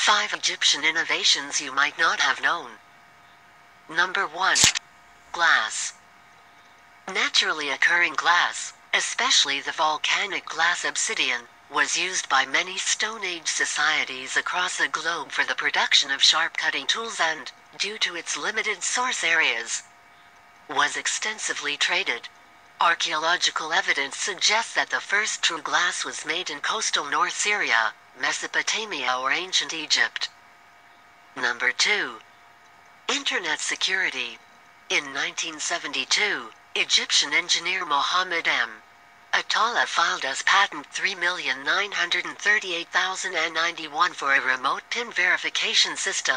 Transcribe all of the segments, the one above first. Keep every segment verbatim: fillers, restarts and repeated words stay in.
five Egyptian innovations you might not have known. Number one. Glass. Naturally occurring glass, especially the volcanic glass obsidian, was used by many Stone Age societies across the globe for the production of sharp cutting tools and, due to its limited source areas, was extensively traded. Archaeological evidence suggests that the first true glass was made in coastal North Syria, Mesopotamia or ancient Egypt. Number two. Internet security. In nineteen seventy-two, Egyptian engineer Mohammed M. Attallah filed as patent three million nine hundred thirty-eight thousand ninety-one for a remote PIN verification system,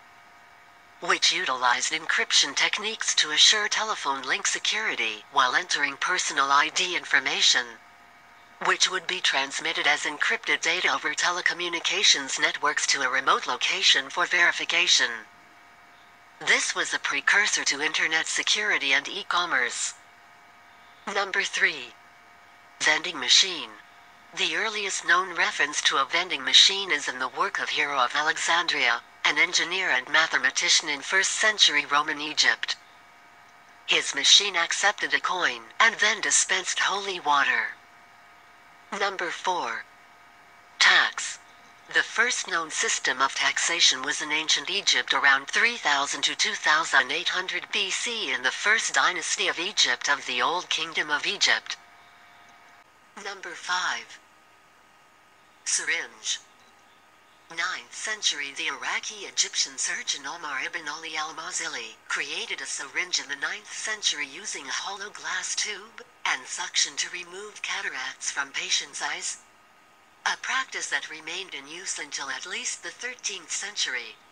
which utilized encryption techniques to assure telephone link security while entering personal I D information, which would be transmitted as encrypted data over telecommunications networks to a remote location for verification. This was a precursor to internet security and e-commerce. Number three. Vending machine. The earliest known reference to a vending machine is in the work of Hero of Alexandria, an engineer and mathematician in first century Roman Egypt. His machine accepted a coin and then dispensed holy water. Number four. Tax. The first known system of taxation was in ancient Egypt around three thousand to two thousand eight hundred B C in the first dynasty of Egypt of the Old Kingdom of Egypt. Number five. Syringe. ninth century The Iraqi-Egyptian surgeon Omar ibn Ali al-Mazili created a syringe in the ninth century using a hollow glass tube and suction to remove cataracts from patients' eyes, a practice that remained in use until at least the thirteenth century.